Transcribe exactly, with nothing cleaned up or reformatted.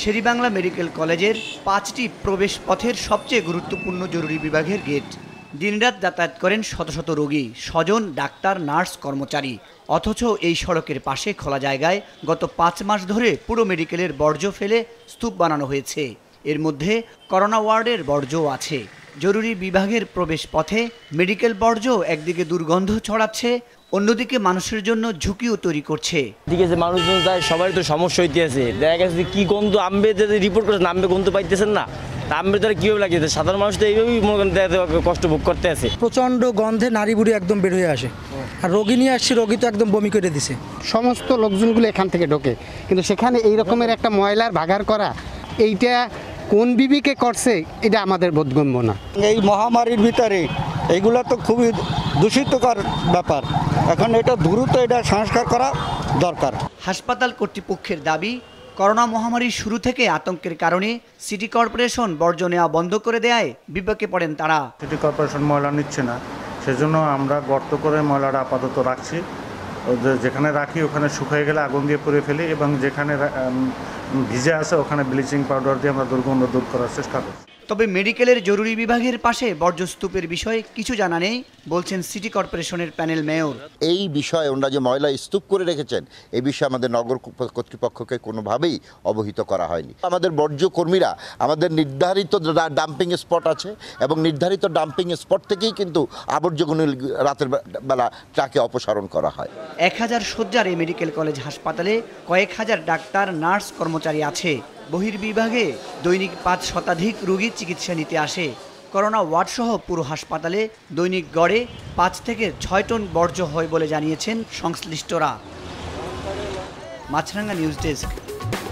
Sherebangla medical কলেজের পাঁচটি প্রবেশ পথের সবচেয়ে গুরুত্বপূর্ণ জরুরি বিভাগের গেট। দিনরাত যাতায়াত করেন শত শত রোগী, স্বজন, ডাক্তার, নার্স, কর্মচারী। অথচ এই সড়কের পাশে খোলা জায়গায় গত পাঁচ মাস ধরে পুরো মেডিকেলের বর্জ্য ফেলে স্তূপ বানানো হয়েছে। এর মধ্যে করোনা ওয়ার্ডের বর্জ্যও আছে। জরুরি বিভাগের প্রবেশ পথে মেডিকেল বর্জ্য একদিকে দুর্গন্ধ ছড়াচ্ছে, অন্যদিকে মানুষের জন্য ঝুঁকিও তৈরি করছে। দিকে যে মানুষজন যায় সবাই তো সমস্যা হইতে আছে। দেখা গেছে কি গন্ধ, আমবে যদি রিপোর্ট করেছেন আমবে গন্ধ পাইতেছেন না, আমবে তারা কীভাবে লাগিয়েছে? সাধারণ মানুষ তো এইভাবেই মনে করেন কষ্ট ভোগ করতে আছে। প্রচণ্ড গন্ধে নাড়ি বুড়ি একদম বের হয়ে আসে, আর রোগী নিয়ে আসছে, রোগী তো একদম বমি করে দিছে। সমস্ত লোকজনগুলো এখান থেকে ঢোকে, কিন্তু সেখানে এই রকমের একটা ময়লার ভাগার করা, এইটা কোন বিবিকে করছে এটা আমাদের বোধগম্য না। এই মহামারীর ভিতরে এইগুলো তো খুবই দূষিতকর ব্যাপার। এখন এটা দ্রুত এটা সংস্কার করা দরকার। হাসপাতাল কর্তৃপক্ষের দাবি, করোনা মহামারীর শুরু থেকে আতঙ্কের কারণে সিটি কর্পোরেশন বর্জ্য নেওয়া বন্ধ করে দেয় বিপাকে পড়েন তারা। সিটি কর্পোরেশন ময়লা নিচ্ছে না, সেজন্য আমরা গর্ত করে ময়লাটা আপাতত রাখছি। যেখানে রাখি ওখানে শুকিয়ে গেলে আগুন দিয়ে পুড়ে ফেলি, এবং যেখানে ভিজে আছে ওখানে ব্লিচিং পাউডার দিয়ে আমরা দুর্গন্ধ দূর করার চেষ্টা করি। তবে মেডিকেলের জরুরি বিভাগের পাশে বর্জ্যস্তূপের বিষয়ে কিছু জানা নেই বলছেন সিটি কর্পোরেশনের প্যানেল মেয়র। এই বিষয়ে ওনারা যে ময়লা স্তূপ করে রেখেছেন এই বিষয়ে আমাদের নগর কর্তৃপক্ষকে কোনোভাবেই অবহিত করা হয়নি। আমাদের বর্জ্য কর্মীরা আমাদের নির্ধারিত ডাম্পিং স্পট আছে, এবং নির্ধারিত ডাম্পিং স্পট থেকেই কিন্তু আবর্জগুলো রাতের বেলা ট্রাকে অপসারণ করা হয়। এক হাজার শয্যার এই মেডিকেল কলেজ হাসপাতালে কয়েক হাজার ডাক্তার, নার্স, কর্মচারী আছে। বহির্বিভাগে দৈনিক পাঁচ শতাধিক রোগী চিকিৎসা নিতে আসে। করোনা ওয়ার্ডসহ পুরো হাসপাতালে দৈনিক গড়ে পাঁচ থেকে ছয় টন বর্জ্য হয় বলে জানিয়েছেন সংশ্লিষ্টরা। Maasranga news desk.